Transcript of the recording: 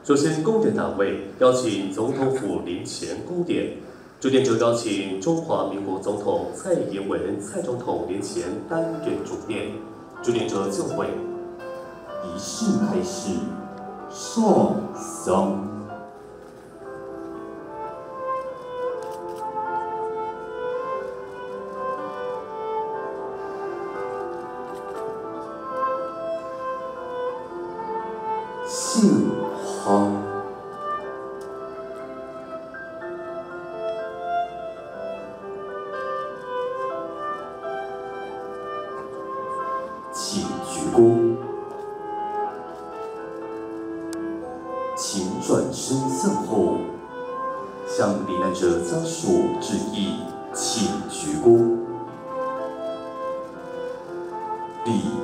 首先，供典单位邀请总统府临前供典，酒店就邀请中华民国总统蔡英文蔡总统临前担任主殿，酒店者就会仪式开始，上香。杏花，请鞠躬，请转身向后，向罹难者家属致意，请鞠躬，礼。